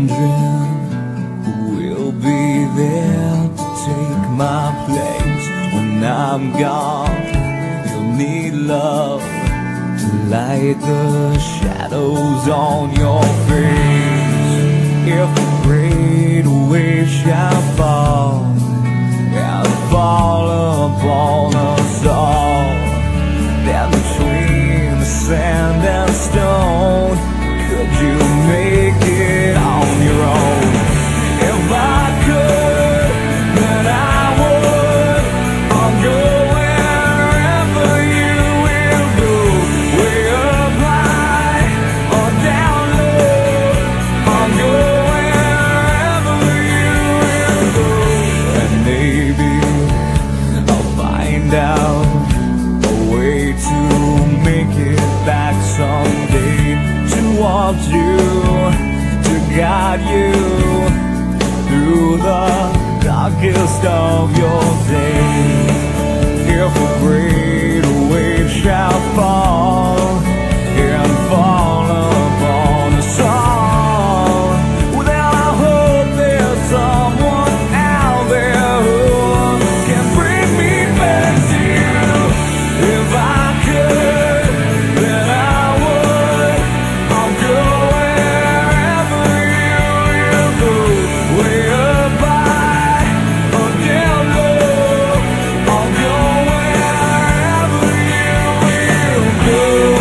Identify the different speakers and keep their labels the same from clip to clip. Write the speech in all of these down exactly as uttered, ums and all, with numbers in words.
Speaker 1: wondering who will be there to take my place when I'm gone. You'll need love to light the shadows on your face. If a great wave shall fall and fall upon us all, then between the sand and stone, could you make it on your own? If I could, then I would. I'll go wherever you will go, way up high or down low. I'll go wherever you will go, and maybe I'll find out a way to make it back someday, towards you, to guide you through the darkest of your days. If a great wave shall fall and fall upon us all, well, then I hope there's someone out there who can bring me back to you. If I could, then I would. I'll go wherever you will go, way up high or down low. I'll go wherever you will go.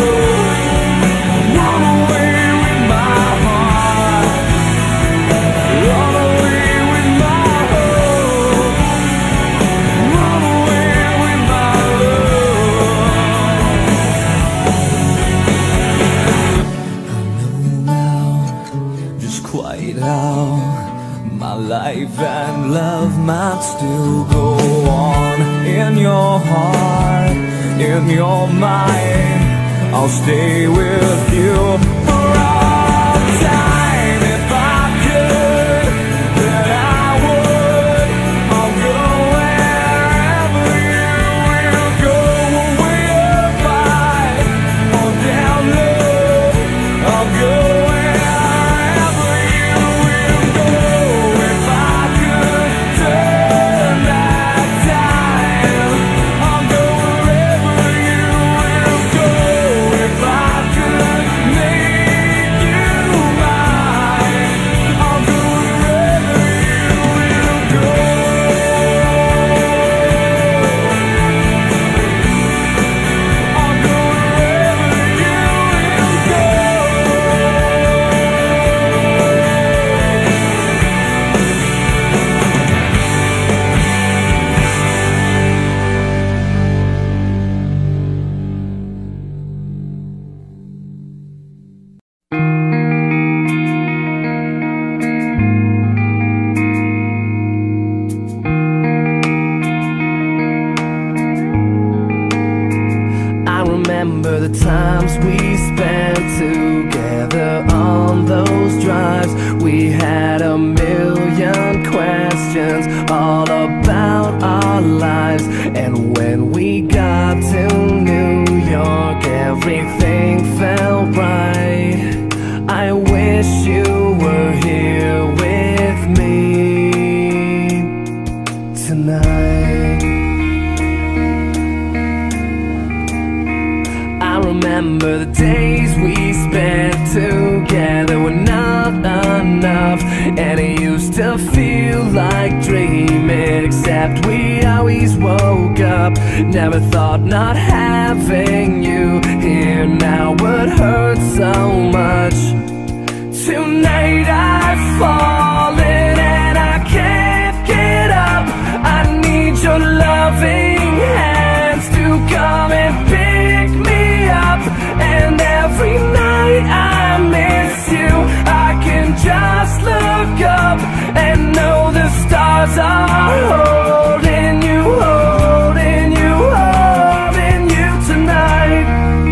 Speaker 1: Run away with my heart, run away with my hope, run away with my love. I know now just quite how my life and love might still go on. In your heart, in your mind, I'll stay with you for all time. If I could, then I would. I'll go wherever you will go, way up high or down low. I'll go wherever you will go. If I could turn back time, I'll go wherever you will go. If I could make you mine, I'll go wherever you will go. I'll go wherever you will go. I remember the times we spent together on those drives. We had a million questions all about our lives, and when we got to New York, everything felt right. I wish you were here with me tonight. I remember the days we spent together were not enough, and it used to feel like dreaming, except we always woke up. Never thought not having you here now would hurt so much. Tonight I've fallen and I can't get up. I need your loving hands to come and pick me up, and every night I miss you. I can just look up and know the stars are holding you, holding you, holding you tonight.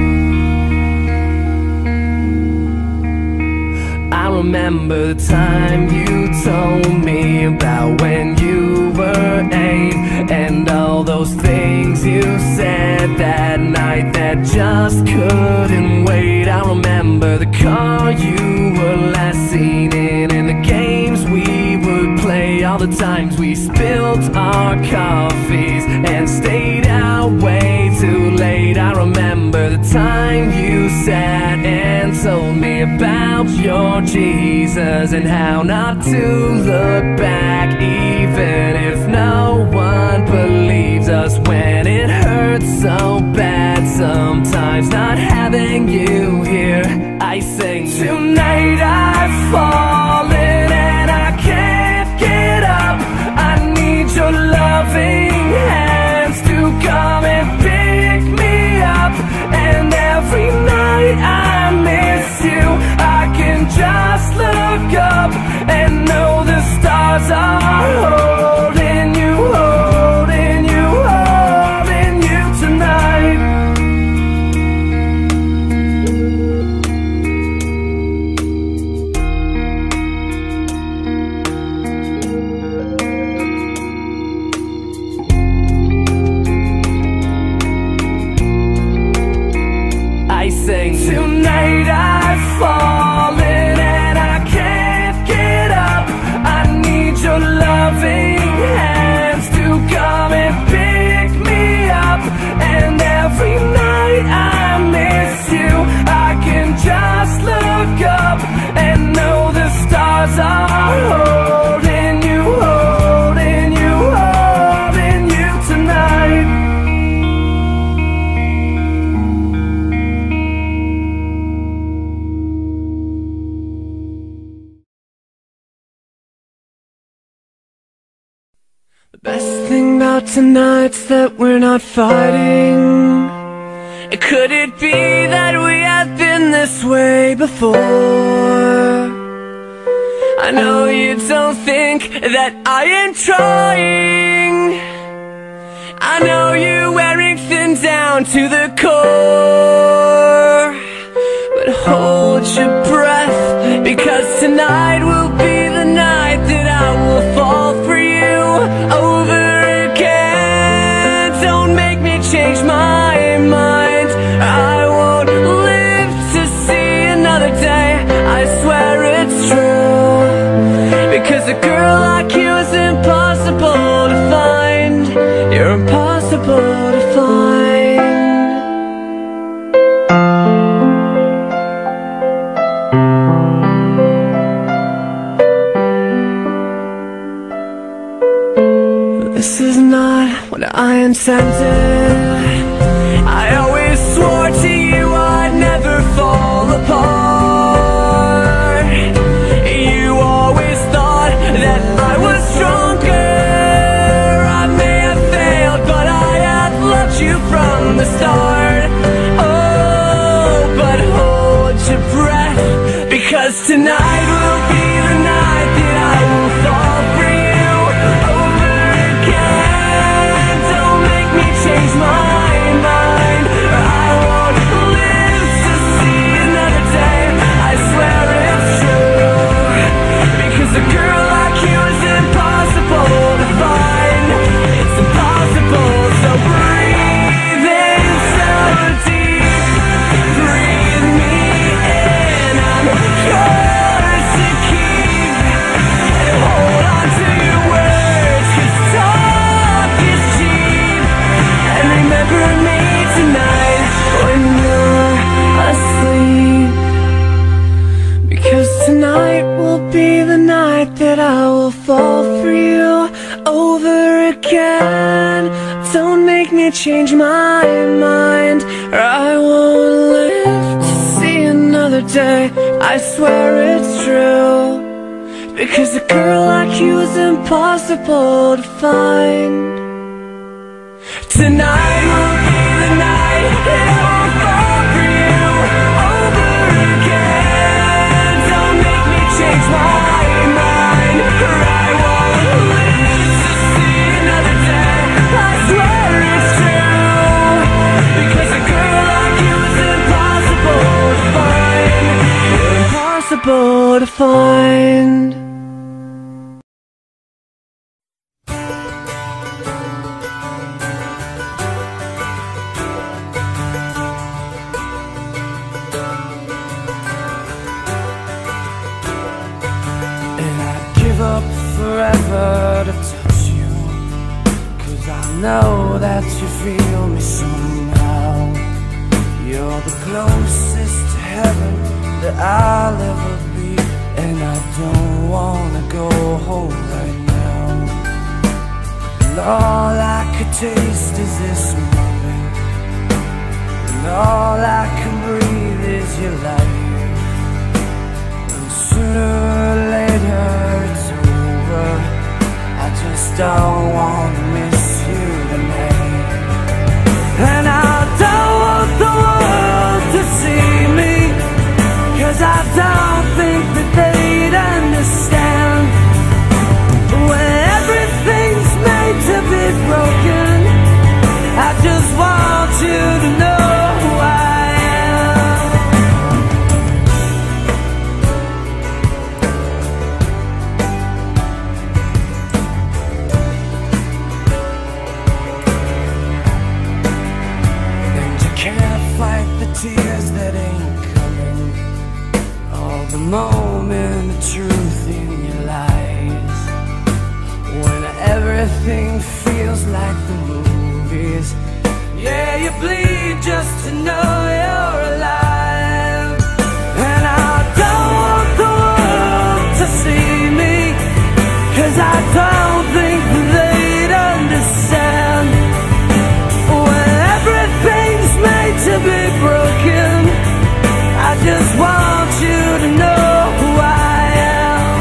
Speaker 1: I remember the time you told me about when you were eight, and all those things you said that night that just couldn't wait. I remember the car you were last seen in, and the the times we spilled our coffees and stayed out way too late. I remember the time you sat and told me about your Jesus and how not to look back, even if no one believes us when it hurts so bad. Sometimes not having you here, I sing, tonight I've fallen and I can't get up. I need your loving hands to come and pick me up. And every night I miss you, I can just look up and know the stars are holding you, holding you, holding you tonight. I sing, tonight I've fallen and I can't get up. I need your loving hands to come and pick me up. And every night I miss you, I can just look up and know the stars are holding you, holding you, holding you tonight. The best thing about tonight's that we're not fighting. Could it be that we have been this way before? I know you don't think that I am trying. I know you're wearing thin down to the core. But hold your breath, because tonight will be the night that I will fall for you over again. Don't make me change my mind. I won't live to see another day, I swear it's true. Because a girl like you is impossible to find. You're impossible to find. This is not what I intended. I always swore to you I'd never fall apart. You always thought that I was stronger. I may have failed, but I have loved you from the start. Oh, but hold your breath, because tonight will be the night that I will fall for you over again. Don't make me change my mind. I won't live to see another day, I swear it's true. Because a girl like you is impossible to find. It's impossible, so breathe in so deep. Breathe me in, I'm yours to keep. And hold on to your words, 'cause talk is cheap. And remember me tonight when you're asleep. Because tonight will be the night that I will fall for you over again. Don't make me change my mind, or I won't live to see another day, I swear it's true. Because a girl like you is impossible to find. Tonight will be the night that I will fall for you over again. Don't make me change my mind, or I won't live to see another day, I swear it's true. Because a girl like you is impossible to find. Impossible to find. forever to touch you, 'cause I know that you feel me somehow. You're the closest to heaven that I'll ever be, and I don't wanna go home right now. And all I could taste is this moment, and all I can breathe is your life. And sooner or later it's over, I just don't wanna miss you tonight. And I don't want the world to see me, 'cause I don't think that they'd understand. When everything's made to be broken, I just want you to know who I am. And you can't fight the tears that ain't coming, all the moment of truth in your lies. When everything feels like the movies, yeah, you bleed just to know you're alive. And I don't want the world to see me, 'cause I don't think they'd understand. When everything's made to be broken, I just want you to know who I am.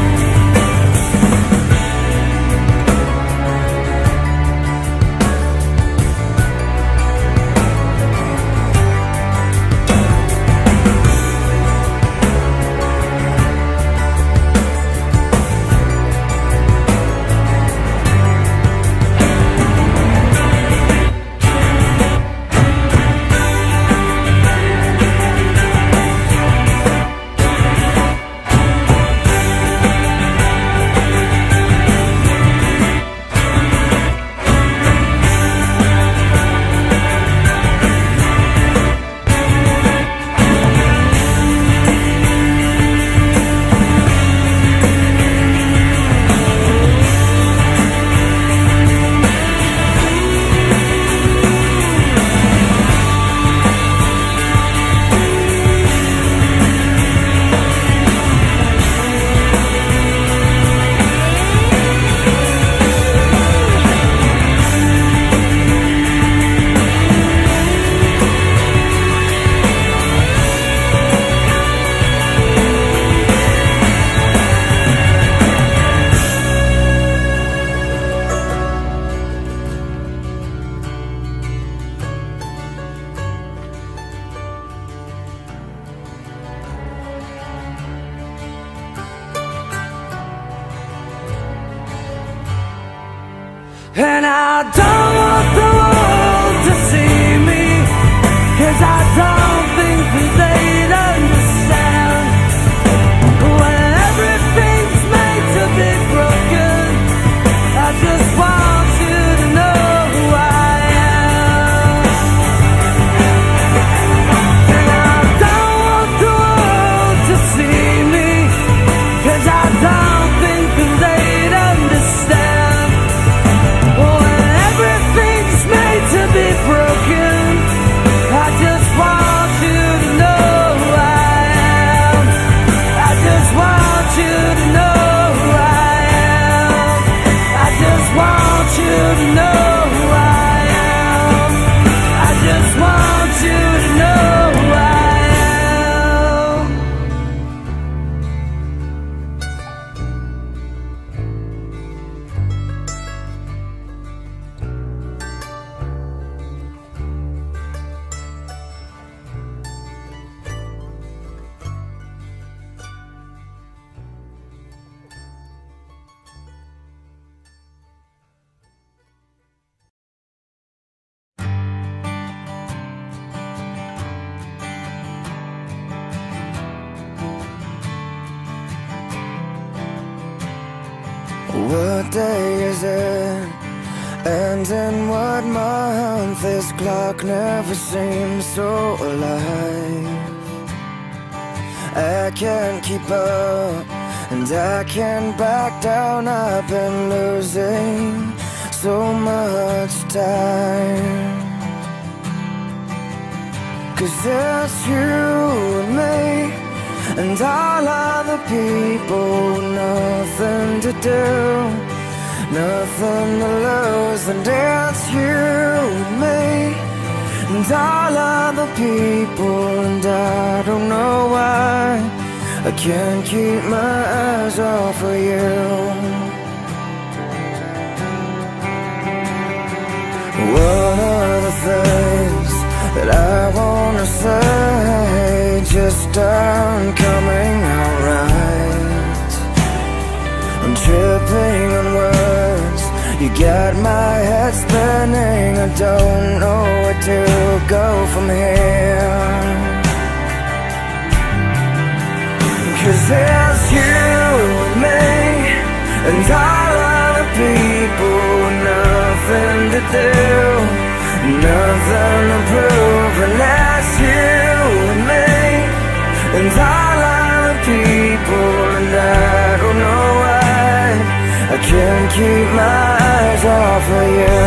Speaker 1: And I don't want the world to see me, 'cause I don't think that they'd understand. When everything's made to be broken, I just want you to know who I am. And I don't want the world to see me, 'cause I don't think that they'd understand. When everything's made to be broken, I just want you to know who I am. I just want you to know who I am. I just want you to know who I am. I just want you to know who I am. What day is it? And in what month? This clock never seems so alive. I can't keep up,
Speaker 2: and I can't back down. I've been losing so much time, 'cause there's you and me and all other people, nothing to do, nothing to lose. And it's you and me and all other people, and I don't know why I can't keep my eyes off of you. One of the things that I wanna say just aren't coming out right. I'm tripping on words, you got my head spinning. I don't know where to go from here, 'cause there's you and me and all other people, nothing to do, nothing to prove. And that's you and me and all other people, and I don't know why I can't keep my eyes off of you.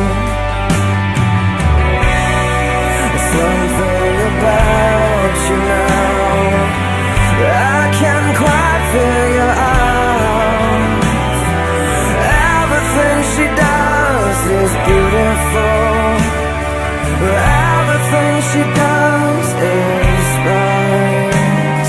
Speaker 2: Something about you now I can't quite figure out. Everything she does is beautiful, everything she does is right.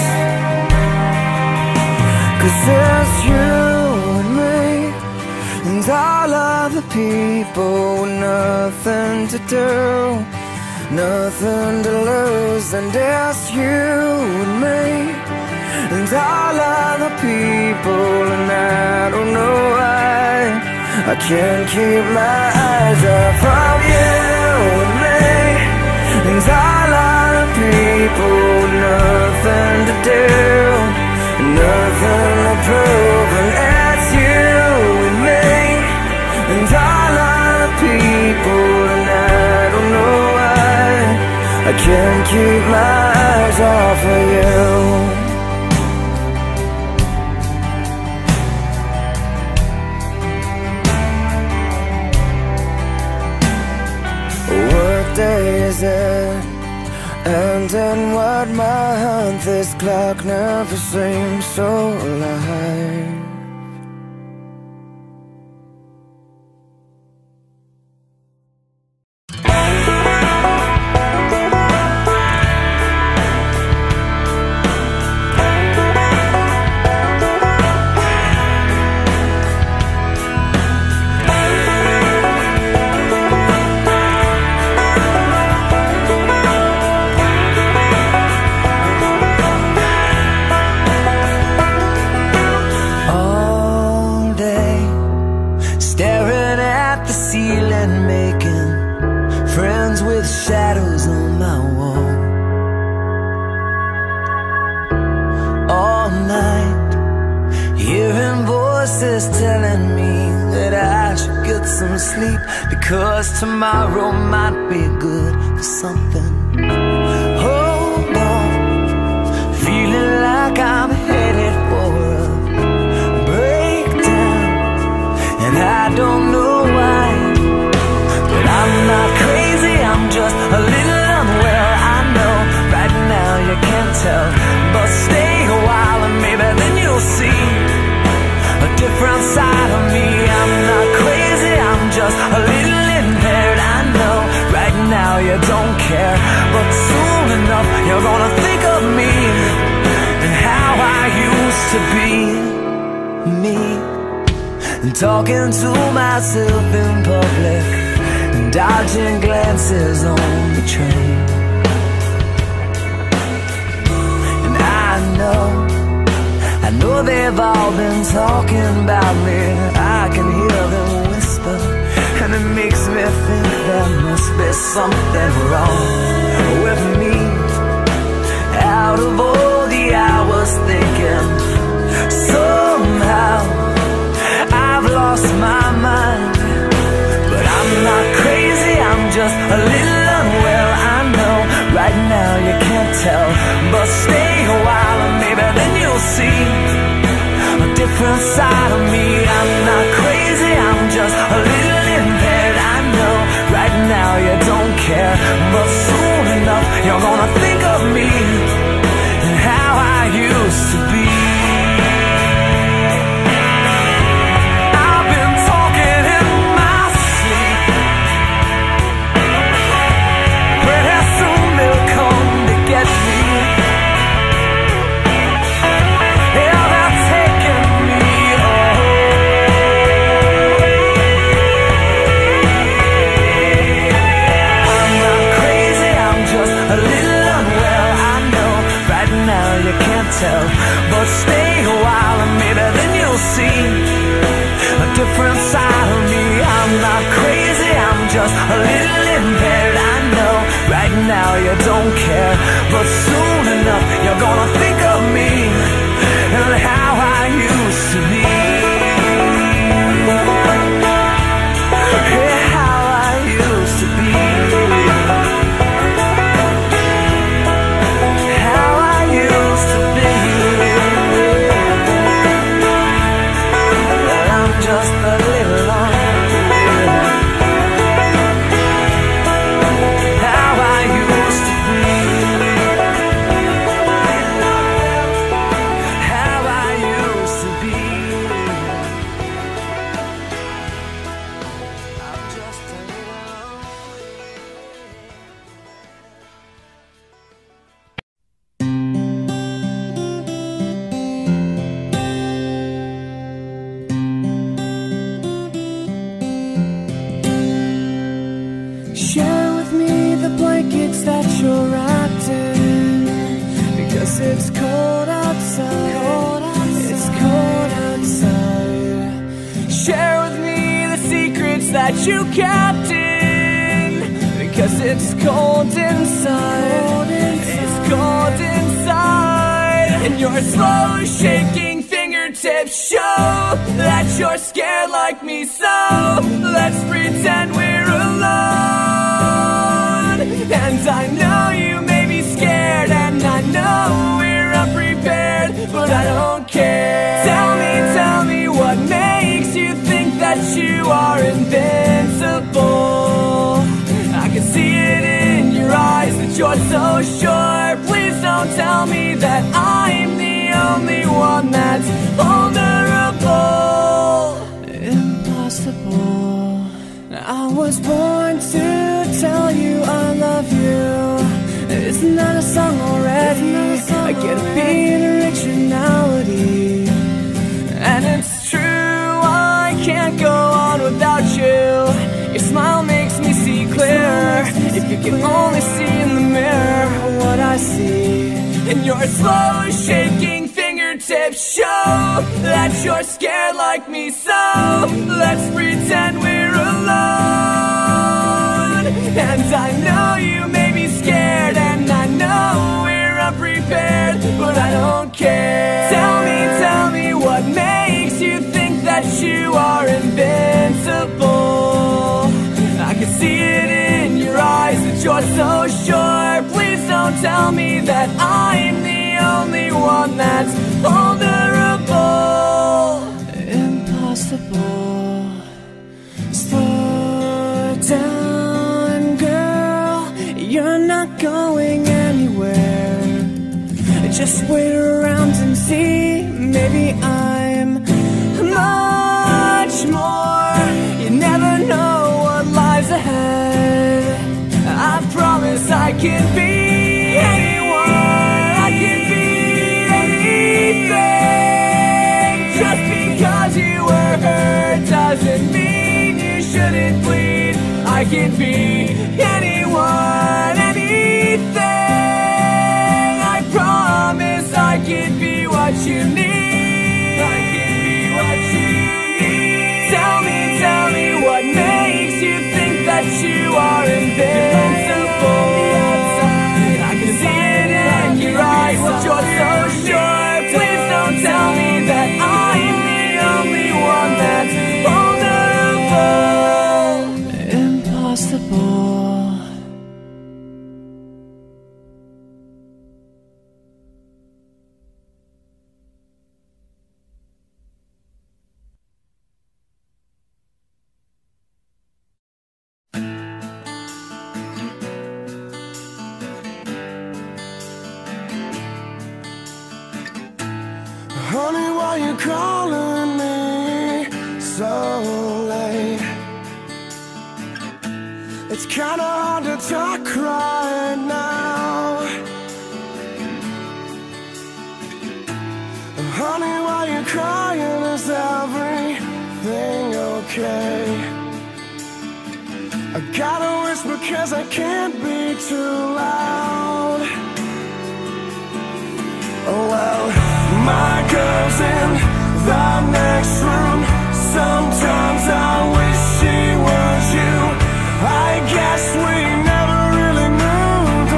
Speaker 2: 'Cause there's you and me and all other people, nothing to do, nothing to lose. And it's you and me and all other people, and I don't know why I can't keep my eyes off of you and me and all other people, nothing to do, nothing to prove. And it's you and me and all other people, and I don't know why I can't keep my eyes off of you. What day is it? And in what month? This clock never seems so alive. Shadows on my wall all night, hearing voices telling me that I should get some sleep, because tomorrow might be good for something. Hold on, feeling like I'm headed for a breakdown, and I don't know why, but I'm not crazy, I'm just a little unwell. I know right now you can't tell, but stay a while and maybe then you'll see a different side of me. I'm not crazy, I'm just a little impaired. I know right now you don't care, but soon enough you're gonna think of me and how I used to be me, and talking to myself in public, dodging glances on the train. And I know, I know they've all been talking about me. I can hear them whisper, and it makes me think there must be something wrong with me. Out of all the hours thinking, somehow I've lost my mind. But I'm not crazy, I'm just a little unwell. I know right now you can't tell, but stay a while and maybe then you'll see
Speaker 1: different side of me. I'm not crazy, I'm just a little impaired. I know right now you don't care, but soon enough you're gonna think of me and how I used to be. I've been talking in my sleep. Pretty soon they'll come to get me. Yeah, they're taking me tell, but stay a while and maybe then you'll see a different side of me. I'm not crazy, I'm just a little impaired. I know right now you don't care, but soon enough you're gonna think of me and how I used to be. Yeah, how I used to be.
Speaker 2: Share with me the blankets that you're wrapped in, because it's cold outside, cold outside. It's cold outside. Share with me the secrets that you kept in, because it's cold inside, cold inside. It's cold inside. And your slow shaking fingertips show that you're scared like me, so let's pretend we're alone. And I know you may be scared, and I know we're unprepared, but I don't care. Tell me, tell me what makes you think that you are invincible. I can see it in your eyes that you're so sure. Please don't tell me that I'm the only one that's vulnerable. Impossible. I was born to tell you I love you. Isn't that a song already? A song I get a beat, originality. And it's true, I can't go on without you. Your smile makes me see clearer. If you can only see in the mirror what I see. And your slow shaking fingertips show that you're scared like me, so let's pretend we're alone. And I know you may be scared, and I know we're unprepared, but I don't care. Tell me, tell me what makes you think that you are invincible. I can see it in your eyes that you're so sure. Please don't tell me that I'm the only one that's vulnerable. Impossible. Slow down, girl, you're not going anywhere. Just wait around and see. Maybe I'm much more. You never know what lies ahead. I promise I can be anyone. I can be anything. Just because you were hurt doesn't mean you shouldn't bleed. I can be anyone, anything. I promise I can be what you need. I can be what you need. Tell me, tell me what makes you think that you are invincible. I can see it in your eyes that you're so sure. Please don't tell me that I'm the only one that's vulnerable. Impossible. you're calling me so late. It's kinda hard to talk right now. Honey, why you crying? Is everything okay? I gotta whisper cause I can't be too loud. Oh well, my girl's in the next room. Sometimes I wish she was you. I guess we never really moved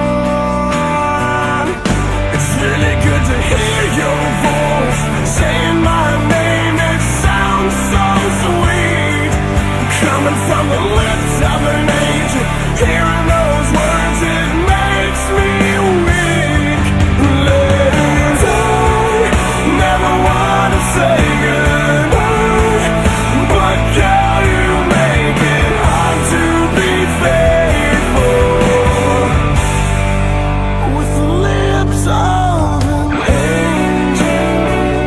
Speaker 2: on. It's really good to hear your voice saying my name. It sounds so sweet, coming from the lips of an angel. Hearing those words, it makes me weak. Liz, I never want to say goodbye, but girl, you make it hard to be faithful with the lips of an angel.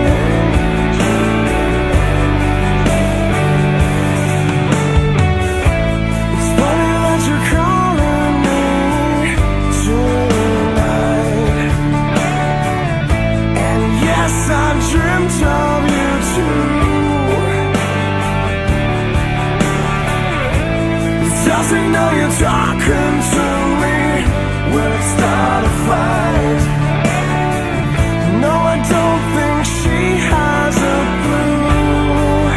Speaker 2: It's funny that you're calling me tonight, and yes, I dreamt of you too. Does he know you're talking to me? Will it start a fight? No, I don't think she has a clue.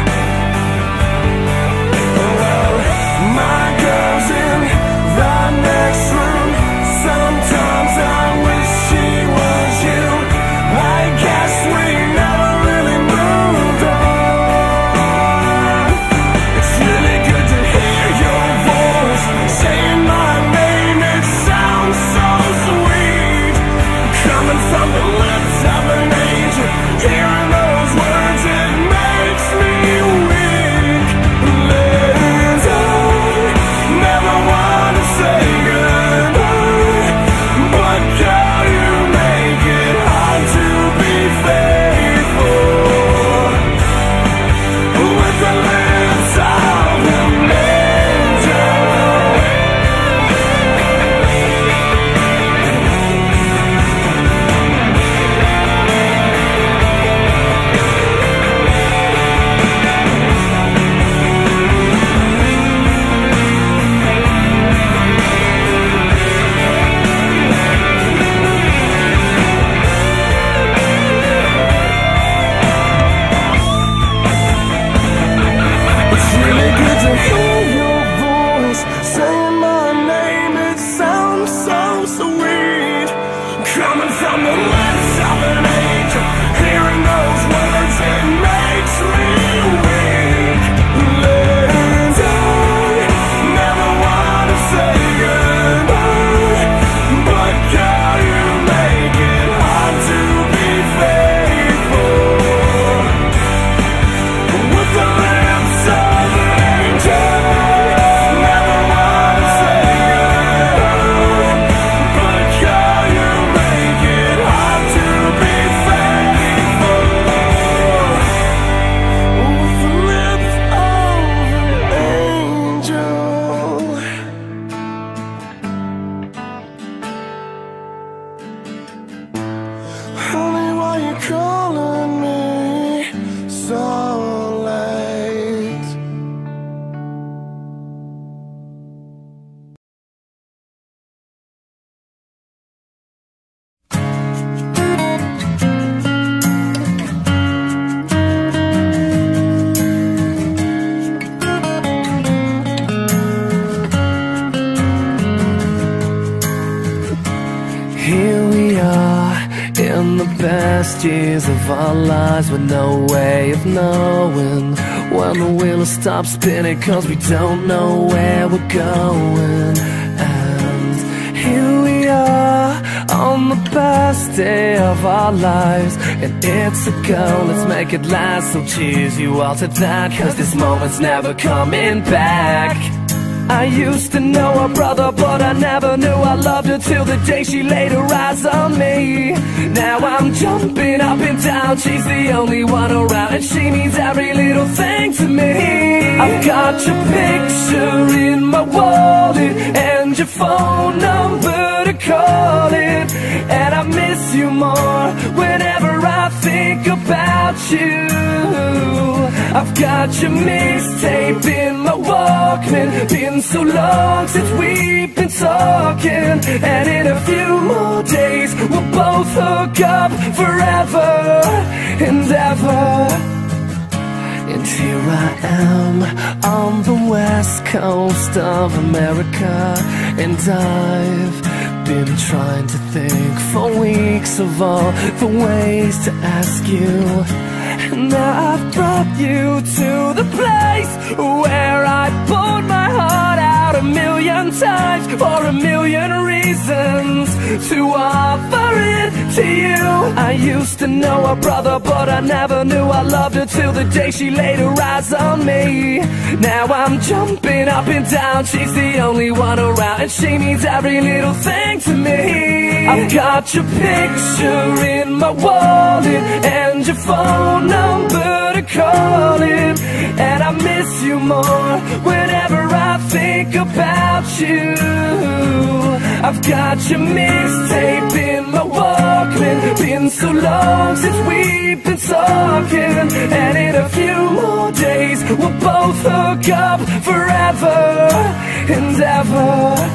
Speaker 2: Well, my girl's in the next room. Sometimes I wish she was you. I guess we never really moved on. It's really good to hear your voice saying my name. It sounds so sweet, coming from the lips of an angel. Hearing those words, it makes me weak. Liz, I never want to say goodbye, but girl, you make it hard to be faithful with the lips of an angel. It's really good to hear your voice saying my name. It sounds so sweet, coming from the lips of an angel. Hearing those words, it makes me weak. Liz, I never want to say goodbye, but girl, you make it hard to be faithful with the lips of an angel. Never want to say goodbye, but girl, you make it hard to be faithful with the lips of an angel. Honey, why you calling me so late? Here we are in the best years of our lives, with no way of knowing when the wheel stops spinning, cause we don't know where we're going. And here we are on the best day of our lives, and it's a go, let's make it last. So cheers you all to that, cause this moment's never coming back.
Speaker 1: I used to know her brother, but I never knew I loved her till the day she laid her eyes on me. Now I'm jumping up and down, she's the only one around, and she means every little thing to me. I've got your picture in my wallet and your phone number to call it, and I miss you more whenever I think about you. I've got your mixtape in my Walkman, been so long since we've been talking, and in a few more days we'll both hook up forever and ever. And here I am on the west coast of America, and I've been trying to think for weeks of all the ways to ask you. And now I've brought you to the place where I poured my heart out a million times for a million reasons to offer it to you. I used to know her brother, but I never knew I loved her till the day she laid her eyes on me. Now I'm jumping up and down, she's the only one around, and she means every little thing to me. I've got your picture in my wallet and your phone number to call it, and I miss you more whenever I think about you. I've got your mixtape in my Walkman, been so long since we've been talking, and in a few more days we'll both hook up forever and ever.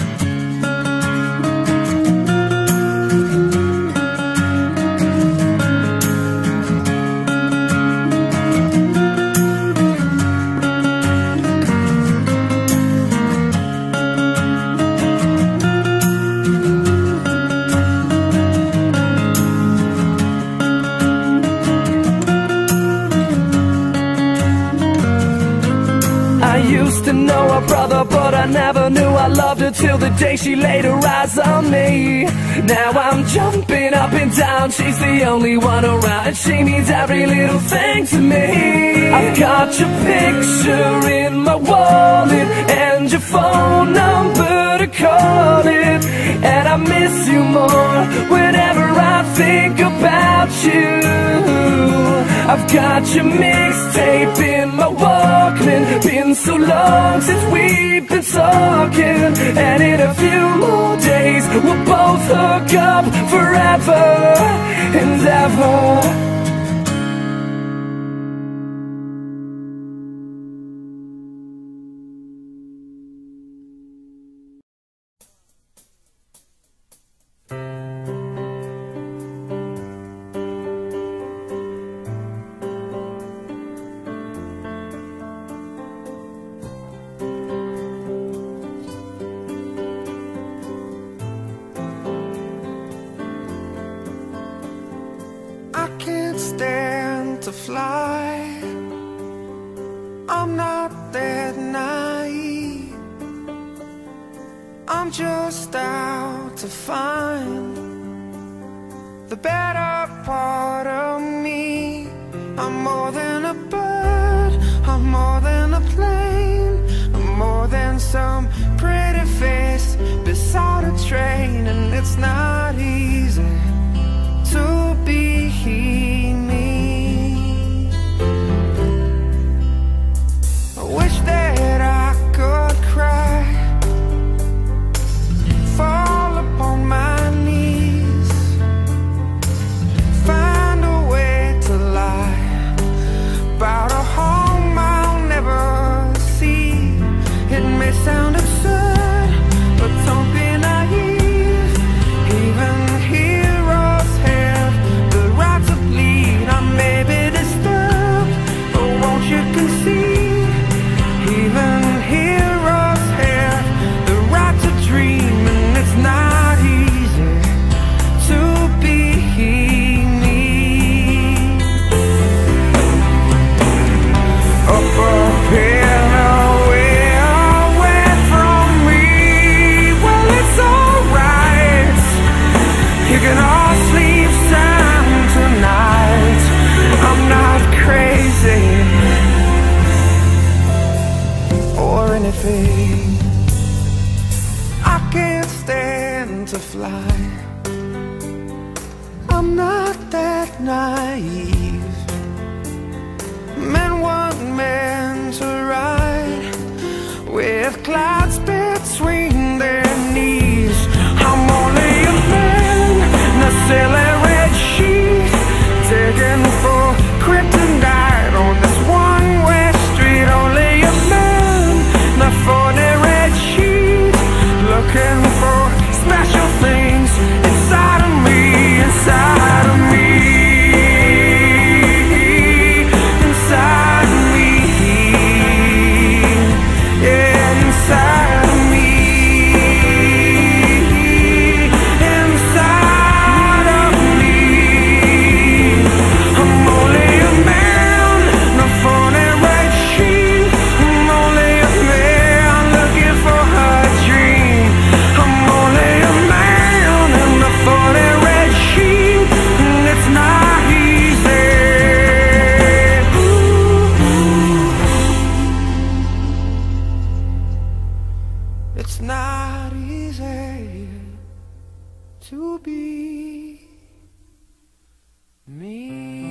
Speaker 1: I used to know her brother, but I never knew I loved her till the day she laid her eyes on me. Now I'm jumping up and down, she's the only one around, and she means every little thing to me. I've got your picture in my wallet and your phone number to call it, and I miss you more whenever I think about you. I've got your mixtape in my Walkman, been so long since we've been talking, and in a few more days we'll both hook up forever and ever.
Speaker 2: Stand to fly, I'm not that naive, I'm just out to find the better part of me. I'm more than a bird, I'm more than a plane, I'm more than some pretty face beside a train, and it's not easy to be me. I wish that I could cry, fall upon my knees, find a way to lie about a home I'll never see. It may sound absurd, but don't be naive. He fade. I can't stand to fly. I'm not that naive. Men want men to ride with clouds between their knees. I'm only a man in a silly red sheet, taken for kryptonite on this one-way street. Only a man in a phony red sheet, looking for special things inside of me, inside of me, inside of me, yeah, inside of me, inside of me. I'm only a man, no phony red sheet. I'm only a man looking for a dream. I'm only a man in the phony red sheet, and it's not easy. It's not easy to be me.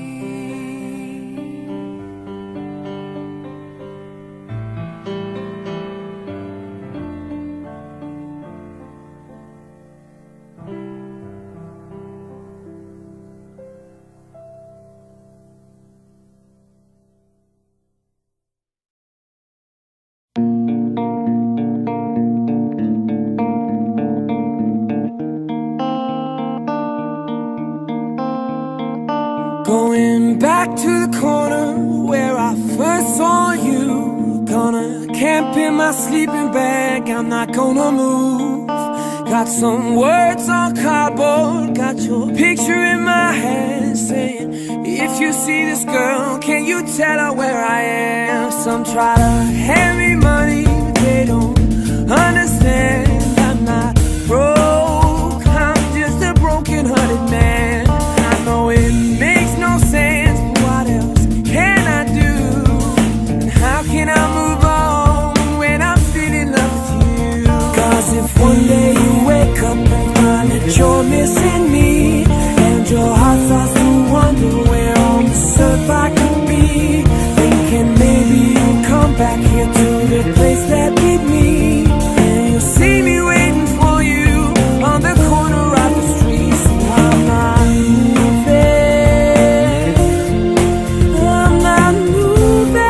Speaker 2: Going back to the corner where I first saw you. Gonna camp in my sleeping bag, I'm not gonna move. Got some words on cardboard, got your picture in my hand, saying, if you see this girl, can you tell her where I am? Some try to hand me money, but they don't understand. I'm not broke, I'm just a broken-hearted man. I know it makes no sense, but what else can I do? And how can I move on when I'm still in love with you? Cause if one day you wake up and find that you're missing me, and your heart starts to wonder where on this earth I could be, thinking maybe you'll come back here to the place that beat me, and you'll see me waiting for you on the corner of the street. So I'm not moving, I'm not moving.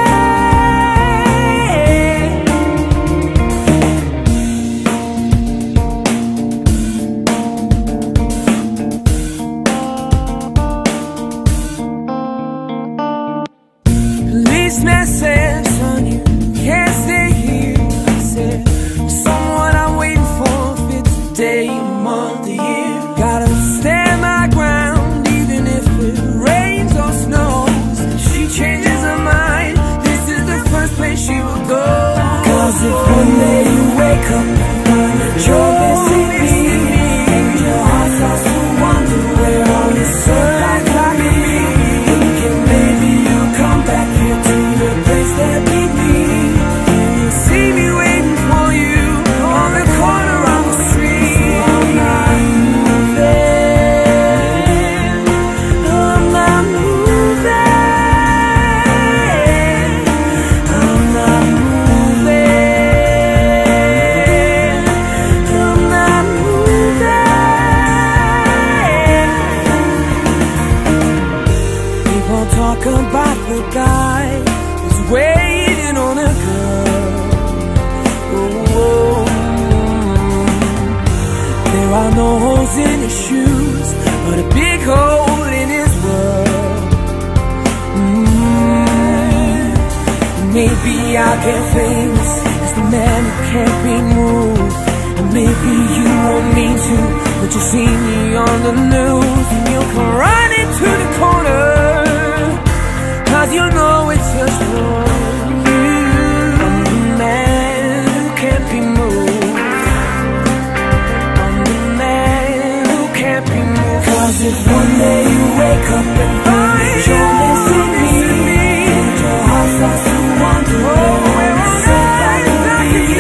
Speaker 2: Policeman said, son, you can't stay here. I said, someone I'm waiting for fits the day, month, the year. Gotta stand my ground even if it rains or snows. If she changes her mind, this is the first place she will go. Cause if one day you wake up and find that you're missing me, and your heart starts to wonder where all this earth I could be, thinking maybe you'll come back here to the place that beat me, and you'll see me waiting for you on the corner of the street. I'm not moving, I'm not moving, I'm not moving, I'm not moving. People talk about the guy who's waiting on a girl. Oh, there are no holes in his shoes, but a big hole in his world. Mm. Maybe I'll get famous as the man who can't be moved, and maybe you won't mean to, but you'll see me on the news, and you'll come running to the corner, cause you know it's just wrong. I'm the man who can't be moved, I'm the man who can't be moved. Cause if one day you wake up and find that you're missing me, and your heart starts to wonder where on this earth I could be,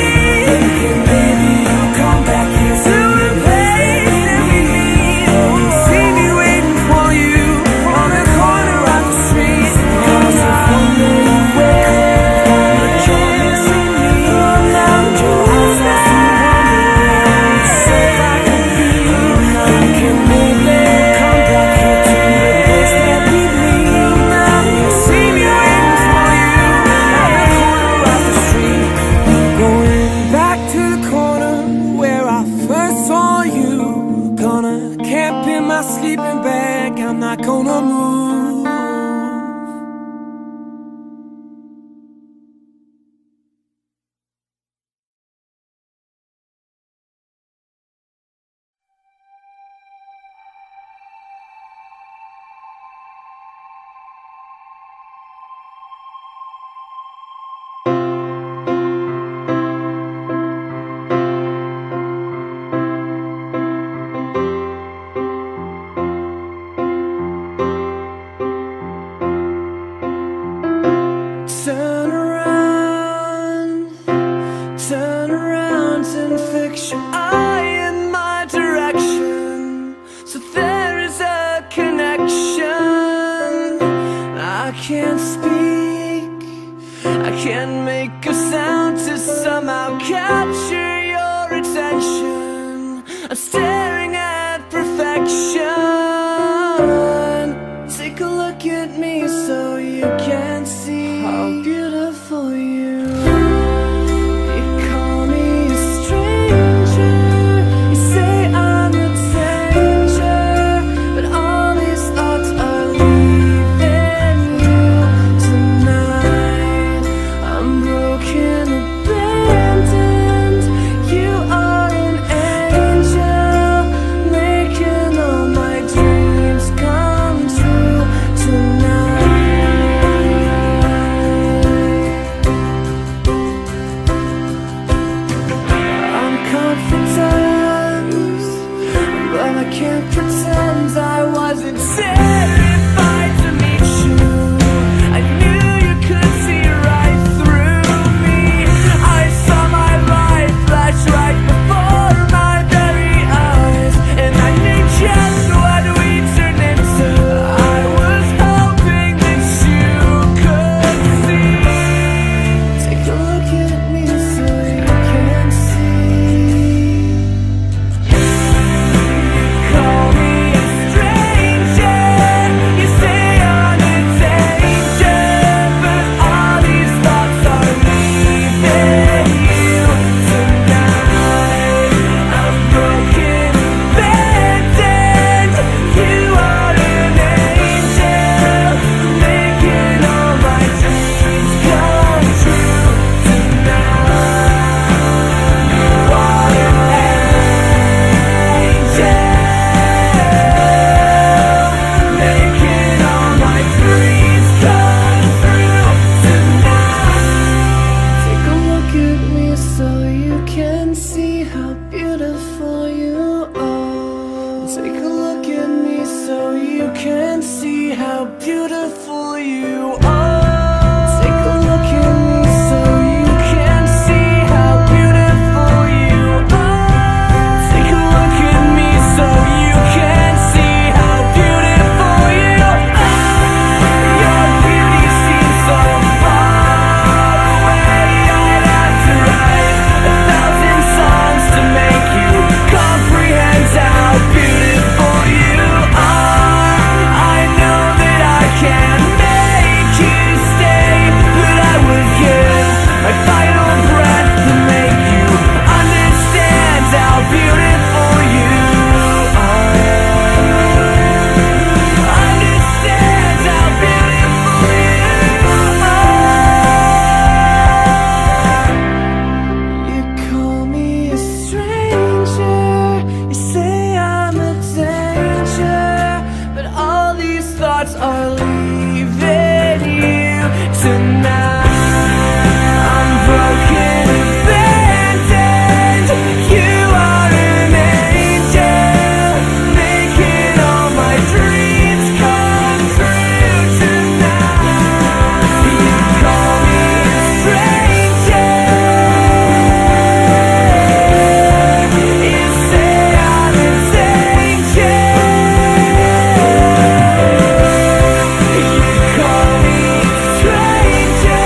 Speaker 1: capture your attention. I'm staring at perfection. Take a look at me so you can see how beautiful you are. You call me a stranger, you say I'm a danger, but all these thoughts are leaving you tonight. I'm broken, abandoned. You are an angel, making all my dreams come true tonight. I'm confident, but I can't pretend I wasn't terrified to meet you. I knew you could see right through me. I saw my life flash right before my very eyes, and I knew just what we'd turn into. I was hoping that you could see. Take a look at me so you can see. Call me a stranger, you say I'm a danger, but all these thoughts are leaving you tonight. I'm broken, abandoned. You are an angel, making all my dreams come true tonight. You are an angel, making all my dreams come true tonight. Take a look at me so you can see how beautiful you are. Take a look at me so you can see how beautiful you are. Take a look at me so you can see how beautiful you are. Take a look at me so you can see how beautiful you are. Your beauty seems so far away. I'd have to write a thousand songs to make you comprehend how beautiful you are. I know that I can make you stay, but I would give my final breath to make you understand how beautiful you are. Understand how beautiful you are. You call me a stranger, you say I'm a danger, but all these thoughts are leaving you tonight. I'm broken, abandoned. You are an angel, making all my dreams come true tonight. You call me a stranger, you say I'm a danger. You call me a stranger.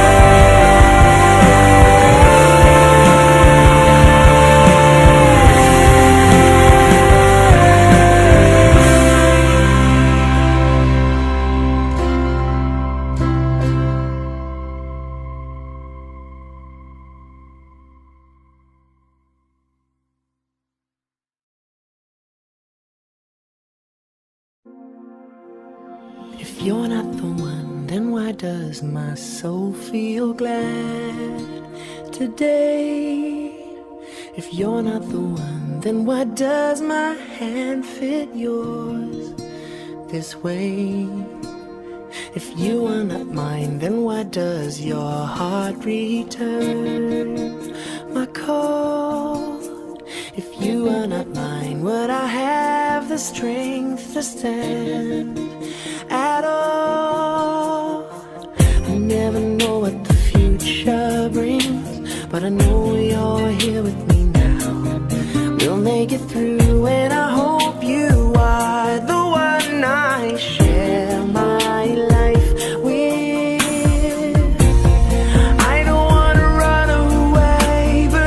Speaker 1: If you're not the one, then why does my soul feel glad today? If you're not the one, then why does my hand fit yours this way? If you are not mine, then why does your heart return my call? If you are not mine, would I have the strength to stand at all? I never know what the future brings, but I know you're here with me now. We'll make it through, and I hope you are the one I share my life with. I don't wanna run away, but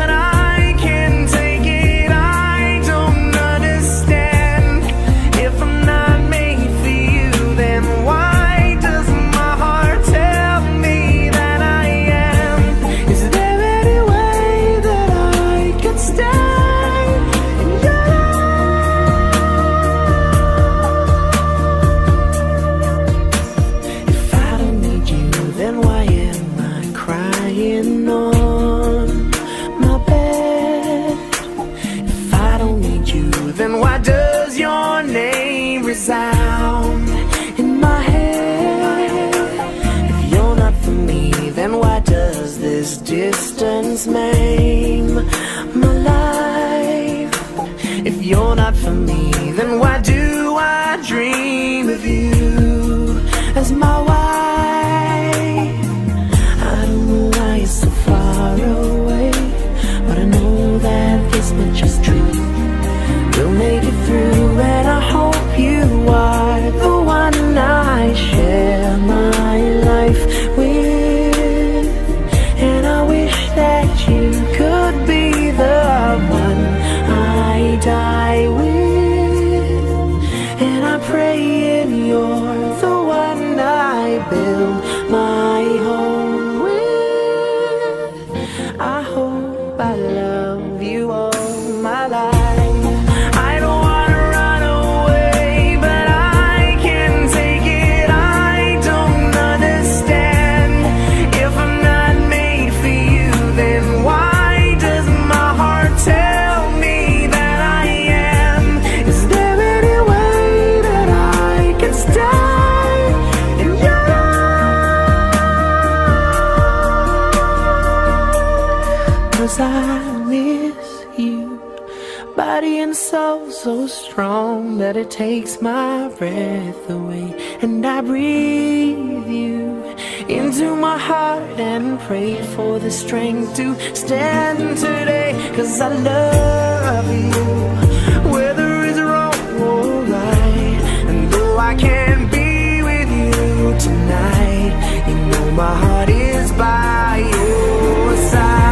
Speaker 1: distance maim my life? If you're not for me, then why do I dream of you as my wife? I don't know why you're so far away, but I know that this much is true. We'll make it through, and I hope you are the one I share my life with. And I wish that you could be the one I die with. And I pray if you're the one I build my home with. I hope I love you all my life. I miss you, body and soul so strong that it takes my breath away. And I breathe you into my heart and pray for the strength to stand today. Cause I love you, whether it's wrong or right. And though I can't be with you tonight, you know my heart is by your side.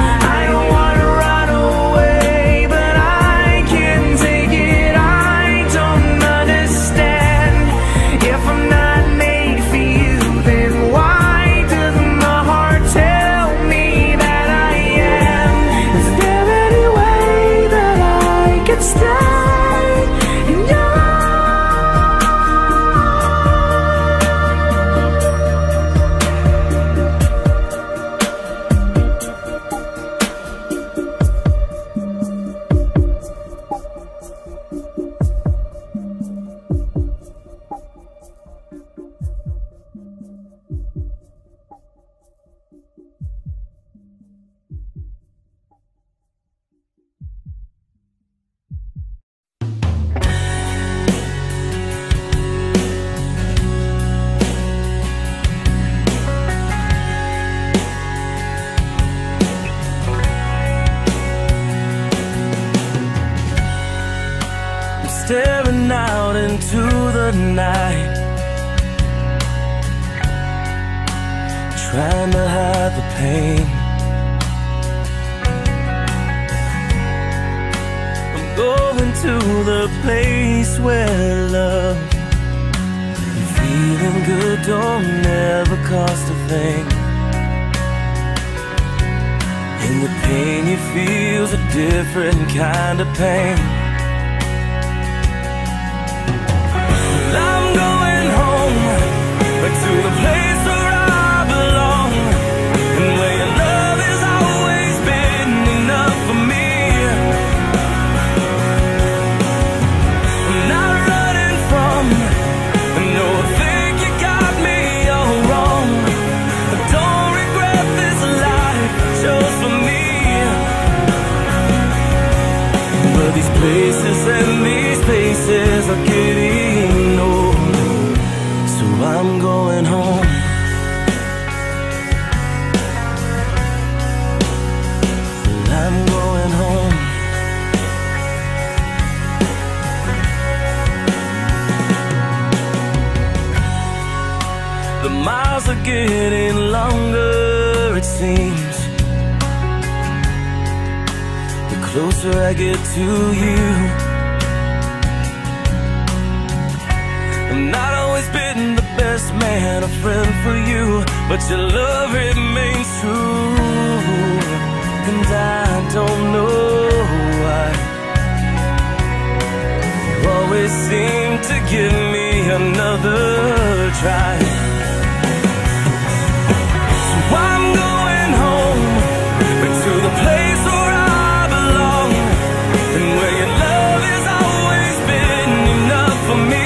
Speaker 1: Staring out into the night, trying to hide the pain. I'm going to the place where love and feeling good don't ever cost a thing. And the pain you feel's a different kind of pain. I'm going home, back to the place where I belong, and where your love has always been enough for me. I'm not running from, I know I think you got me all wrong. I don't regret this life I chose for me. But these places and these places are getting old, so I'm going home. I'm going home. The miles are getting longer, it seems, the closer I get to you. I'm not always been the best man, a friend for you, but your love remains true. And I don't know why you always seem to give me another try. So I'm going home, back to the place where I belong, and where your love has always been enough for me.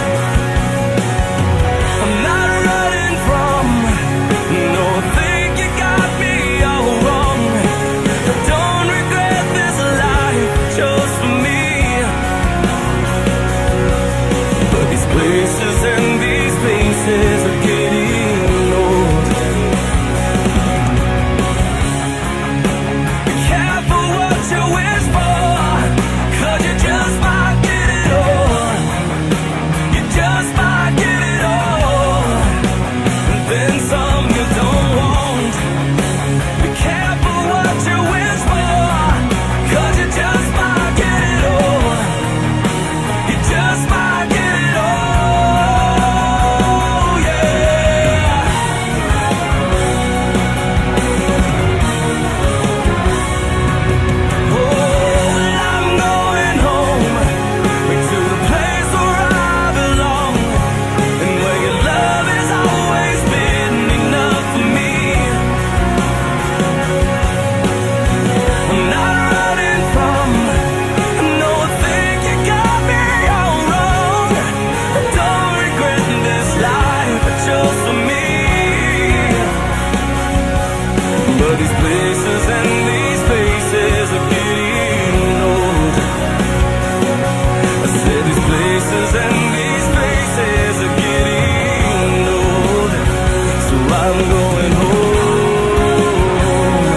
Speaker 1: I'm not running from, no, I think you said these places and these faces are getting old. I said these places and these faces are getting old. So I'm going home.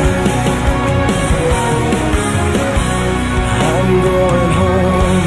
Speaker 1: I'm going home.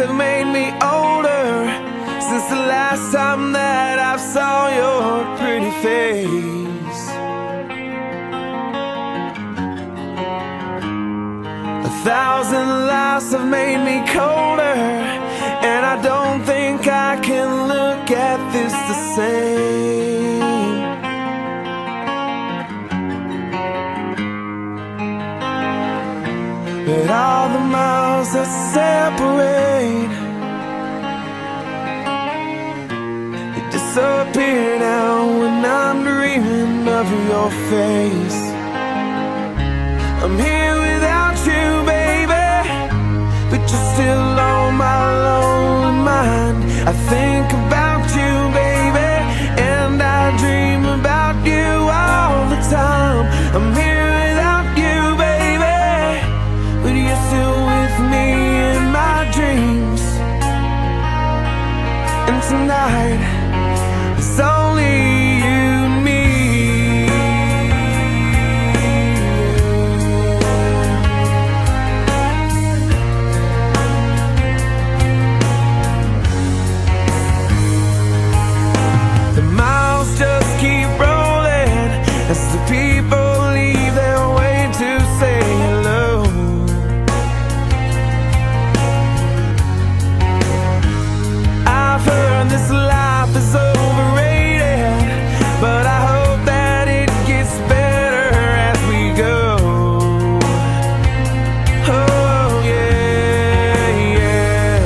Speaker 2: have made me older since the last time that I saw your pretty face. A thousand lives have made me colder, and I don't think I can look at this the same. But all the miles that separate, they disappear now when I'm dreaming of your face. I'm here without you, baby, but you're still on my lonely mind. I think about you, baby, and I dream about you all the time. I'm here without you, baby, but you're still with me in my dreams. And tonight, it's only you and me. The miles just keep rolling as the people leave their way to say hello. I've heard this life is overrated, but I hope that it gets better as we go. Oh yeah, yeah.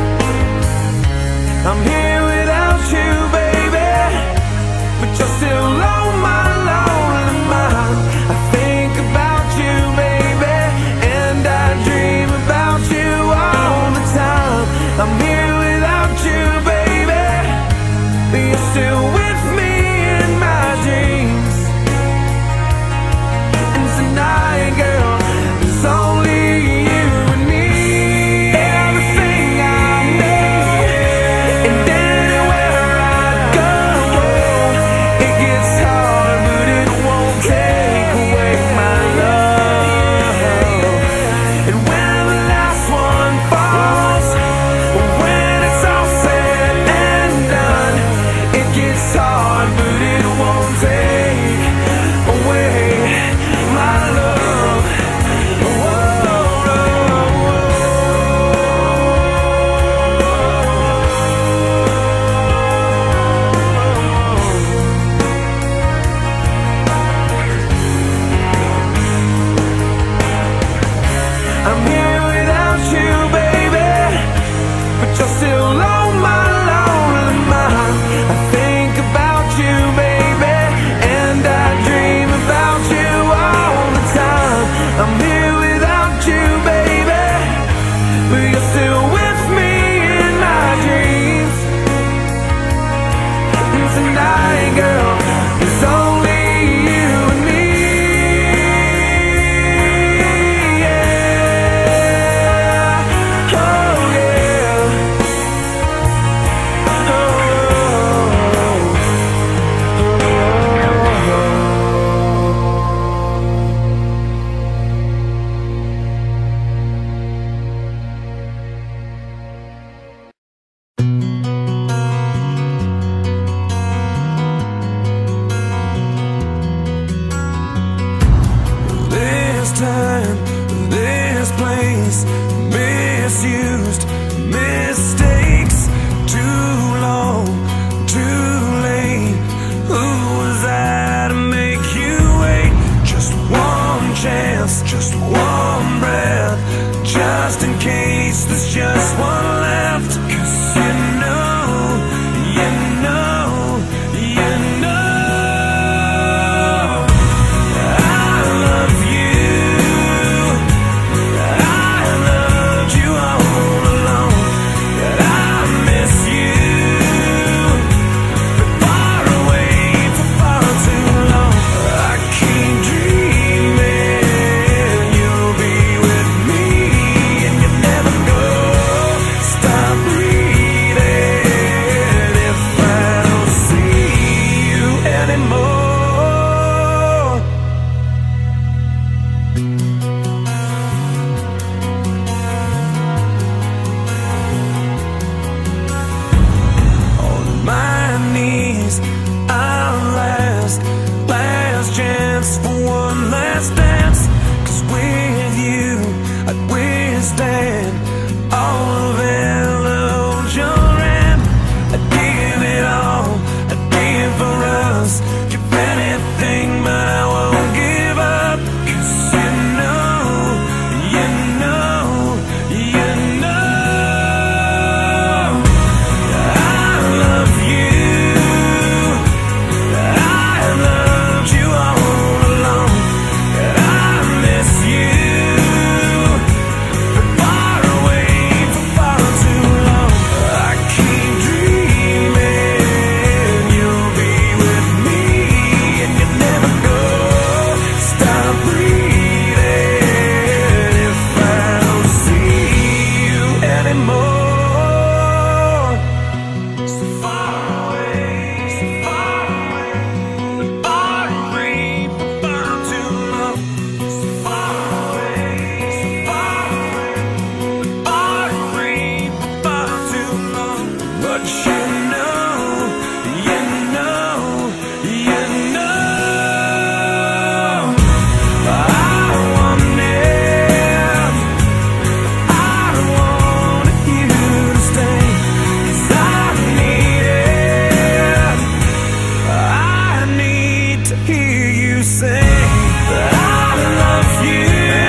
Speaker 2: I'm here without you, baby, but you're still on my lonely mind. I think about you, baby, and I dream about you all the time. I'm here without you, baby, but you're still with me in my dreams. And tonight, girl, it's only you and me. Everything I need, and anywhere I go, it gets hard, but it won't take away my love. And when the last one falls, when it's all said and done, it gets hard, but it won't take away my love. I'm here without you, baby, but you're still on my lonely mind. I think about you, baby, and I dream about you all the time. I'm here without you, baby, but you're still with me in my dreams. And tonight, girl, it's only you and me. Yeah. Oh yeah. This time, this place, misused mistakes, too long, too late. Who was I to make you wait? Just one chance, just one breath, just in case there's just one left. 'Cause you know, you know, you know, I love you. I loved you all along.
Speaker 1: hear you say that I love you.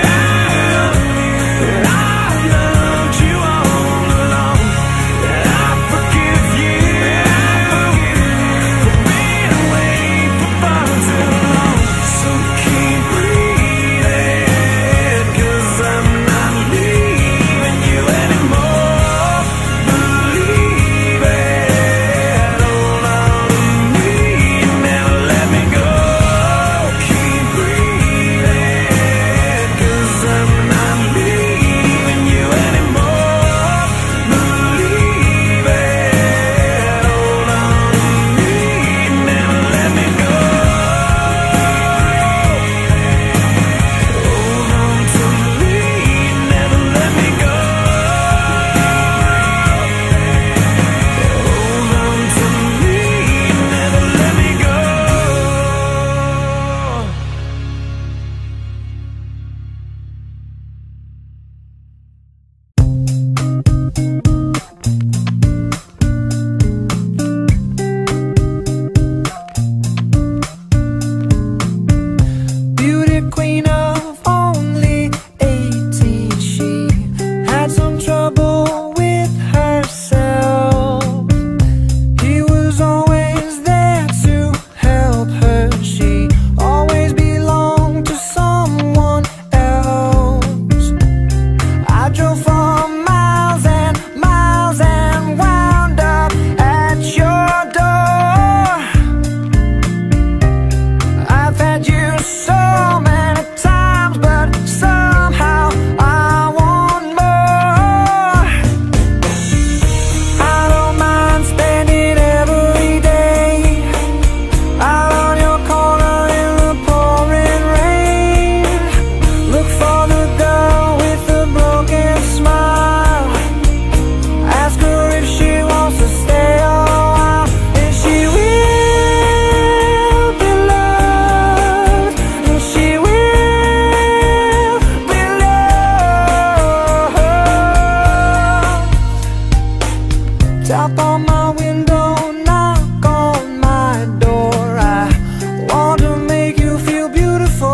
Speaker 2: Tap on my window, knock on my door. I want to make you feel beautiful.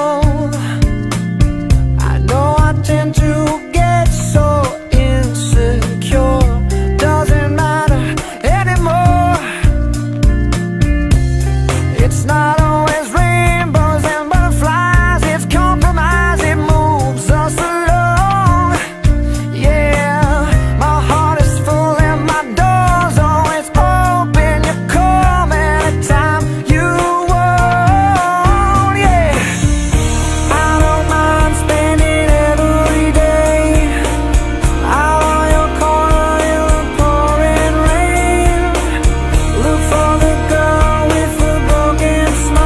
Speaker 2: I know I tend to get so insecure. Doesn't matter anymore. It's not always rainbows and butterflies. It's compromise, it moves us along. Yeah, my heart is full and my door's always open. You come anytime you want. Yeah, I don't mind spending every day out on your corner in the pouring rain. Look for the girl with the broken smile.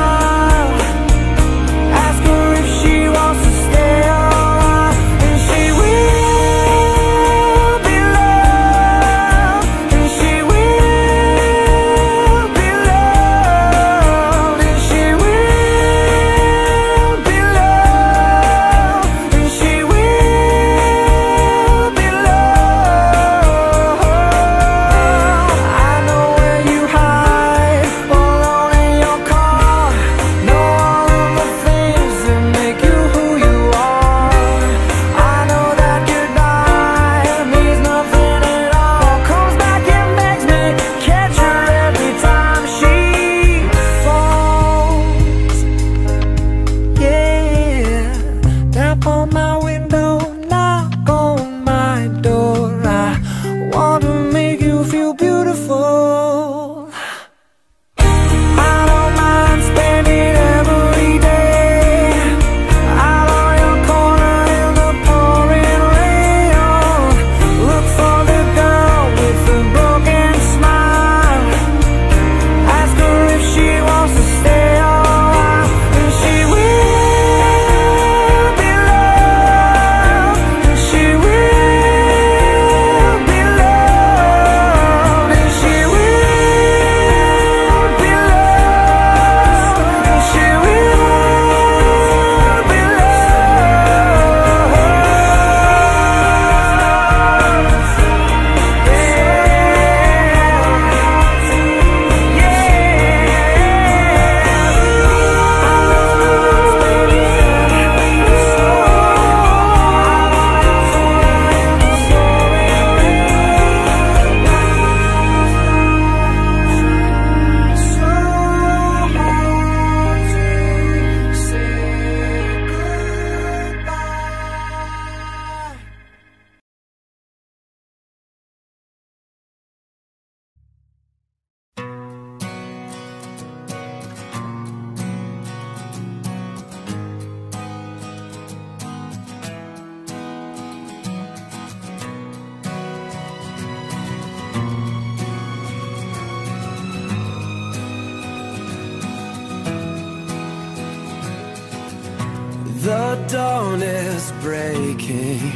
Speaker 2: The dawn is breaking,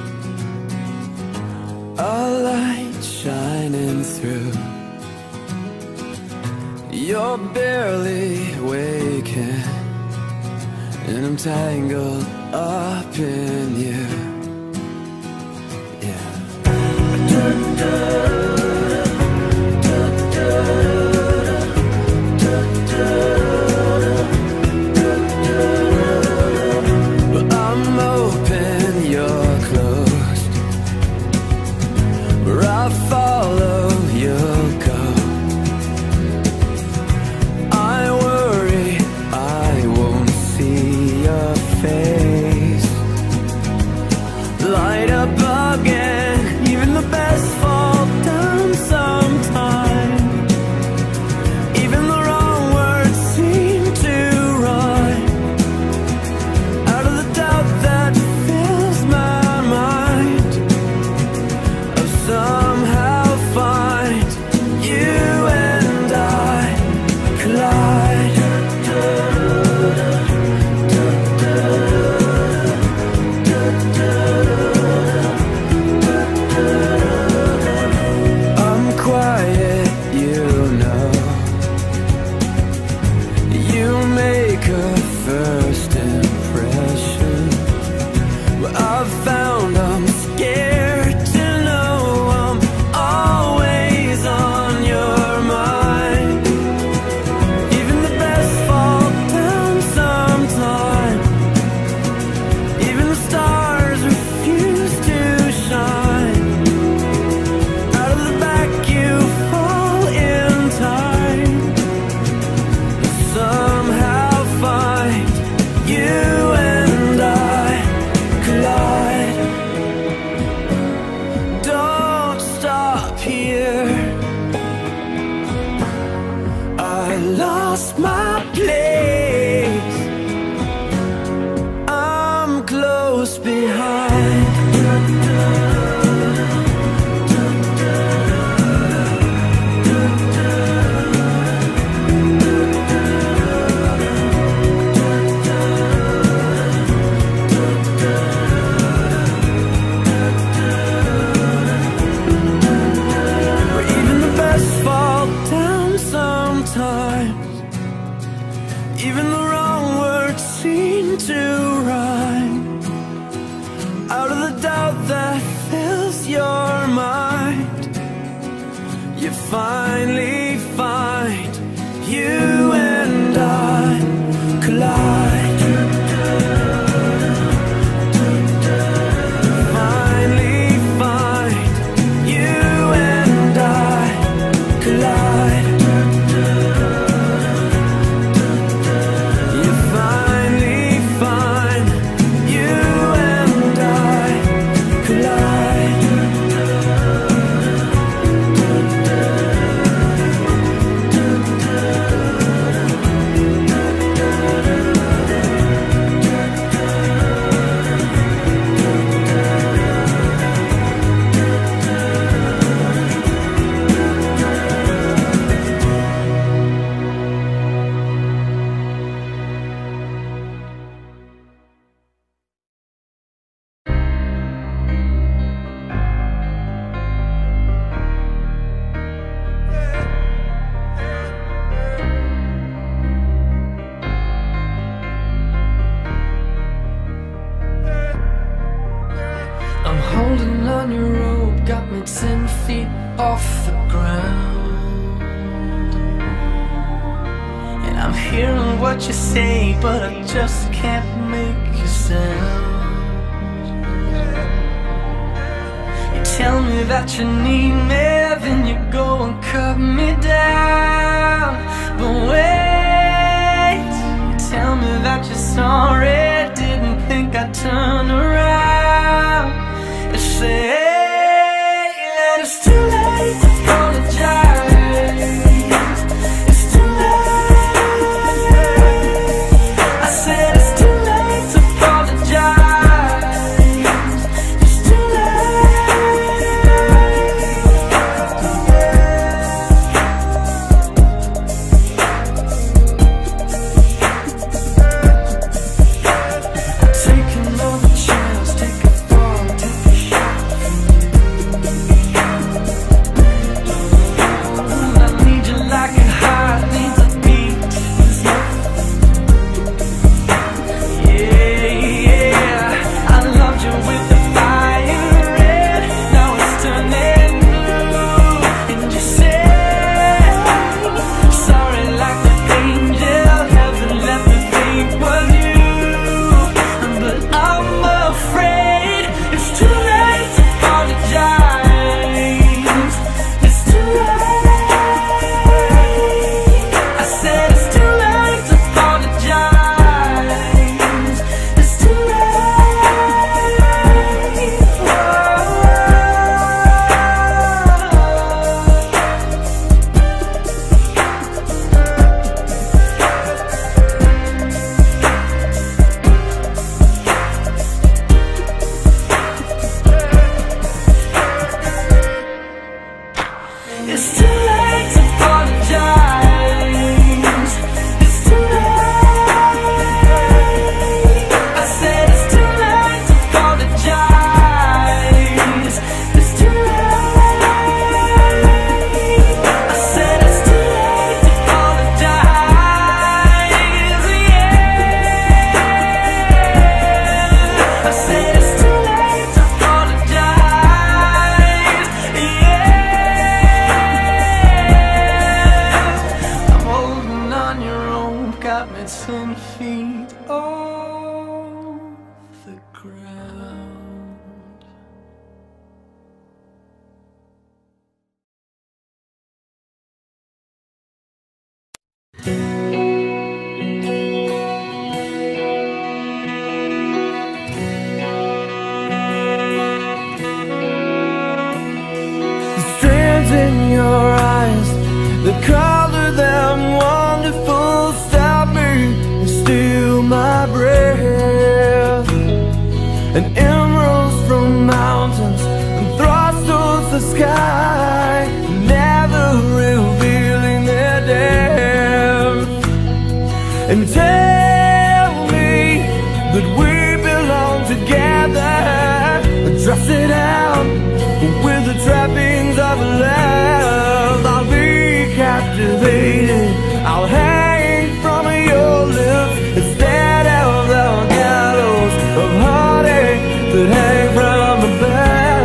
Speaker 2: a light shining through. You're barely waking, and I'm tangled up in you. Yeah. But I'm open, you're closed. Where I follow, you'll go. I worry I won't see your face. Light up again, even the best fall down sometime. Even the wrong words seem to rhyme. Out of the doubt that fills my mind, I'll somehow find you and I collide. I'm quiet, you know. You make a first impression. Well, I've found I'm scared to know I'm always on your mind. Even the best fall down sometime. Even the stars refuse to shine. Out of the back you fall in time. Somehow find you and I collide. Don't stop here. I lost my place. I'm close behind. Even the best fall down sometimes. Even the wrong words seem to rhyme. Out of the doubt that fills your mind, you finally find you and I collide. Finally find you and I collide. You finally find you and I collide. I'm holding on your rope, got me ten feet off the ground. And I'm hearing what you say, but I just can't make you sound. You tell me that you need me, then you go and cut me down. But wait, you tell me that you're sorry, didn't think I'd turn around. You say that it's too late to apologize. It's too late. I said it's too late to apologize. It's too late.
Speaker 1: got me ten feet off the ground.
Speaker 2: The strands in your eyes, the color them wonderful, stop me and steal my breath. And emeralds from mountains and thrusts towards the sky, never revealing their depth. And tell me that we belong together, dress it out with the trappings of love. I'll be captivated, I'll hang from your lips instead of the gallows of heartache that hang from above.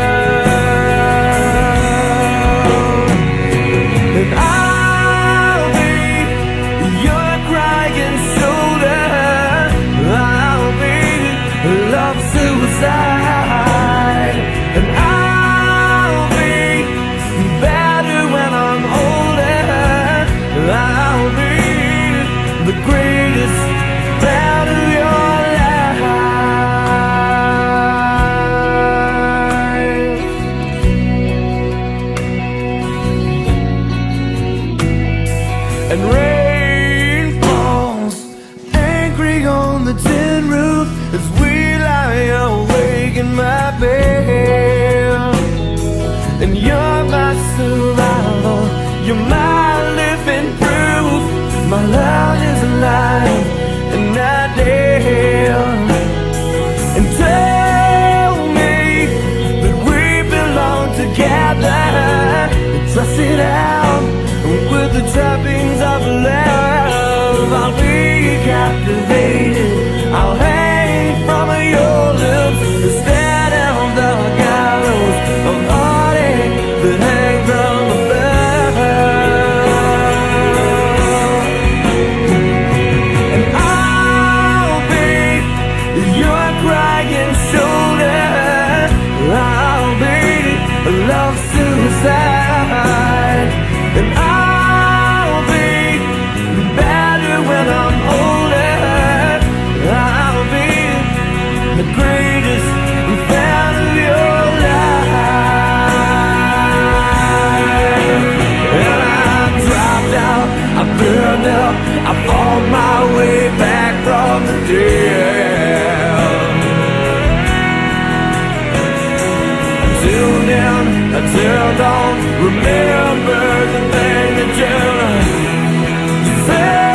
Speaker 2: And I'll be your crying shoulder, I'll be love suicide. And I'll be better when I'm older, I'll be the greatest fan of your life. And rain falls angry on the tin roof as we lie awake in my bed. And you're my survival, you're my living proof. My love is alive and not dead. And tell me that we belong together, dress it out with the trappings of love. I'll be captivated, I'll hang from your lips instead of the gallows of heartache that hang from above. And I'll be your crying shoulder, I'll be love suicide. And I'll be better when I'm older, I'll be the greatest fan of your life. And I dropped out, I burned up, I fought my way back from the dead. Until then, until dawn, remember the thing that you said.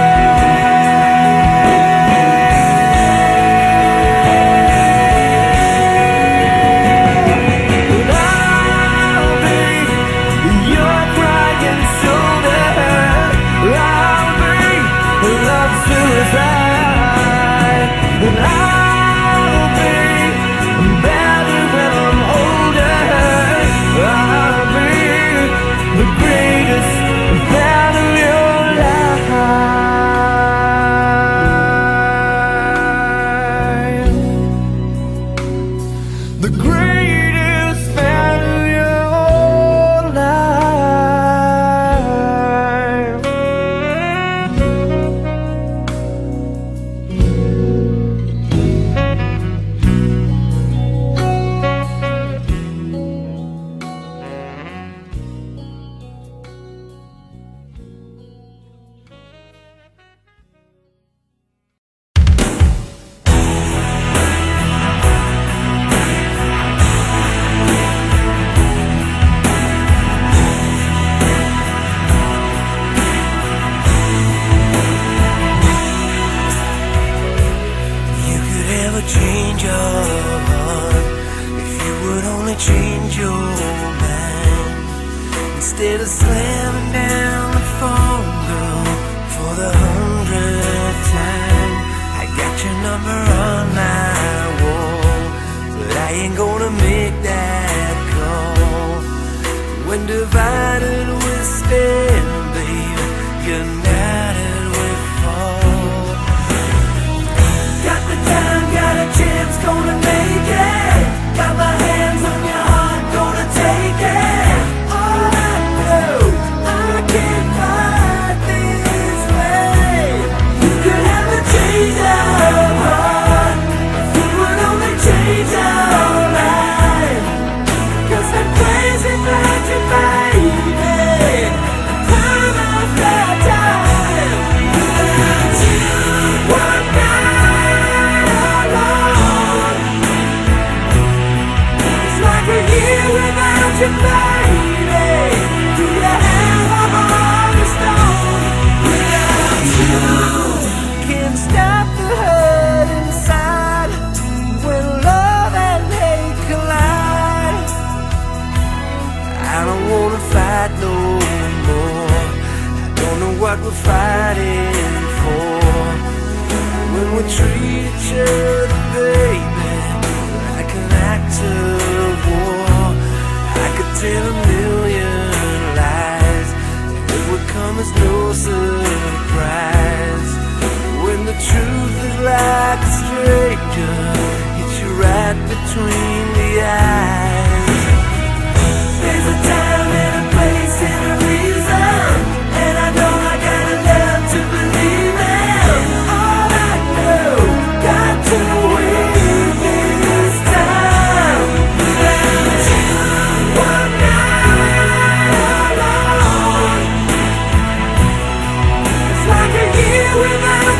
Speaker 3: change your heart, if you would only change your mind, instead of slamming down the phone, girl, for the hundredth time. I got your number on my wall, but I ain't gonna make that call. When divided we stand, baby, united we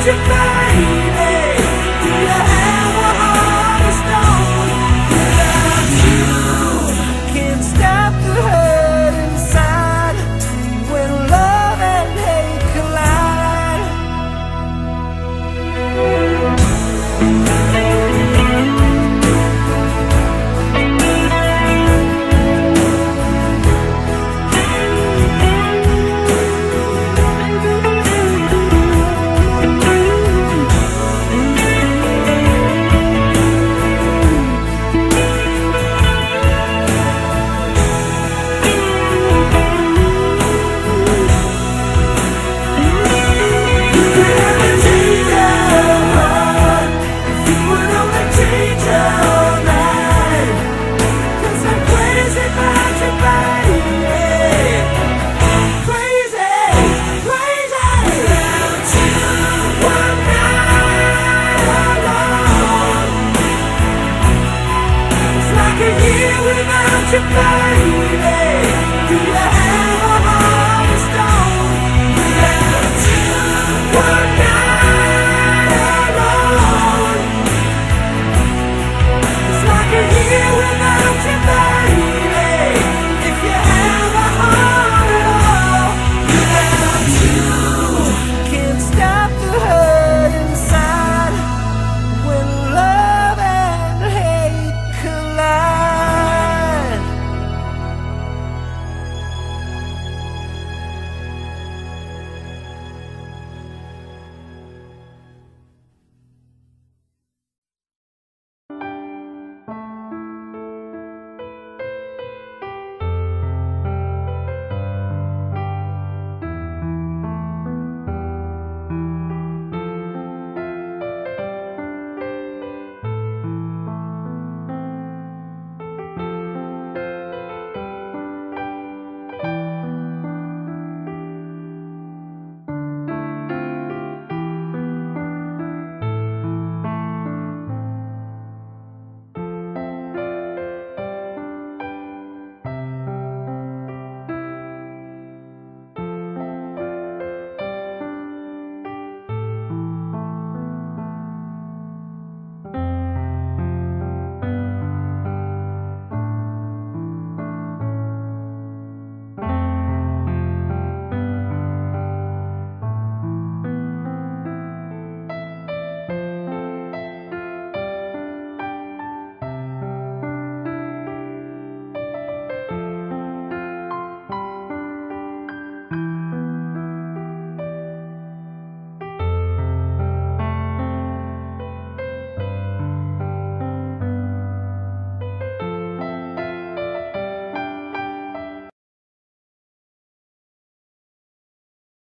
Speaker 3: you back.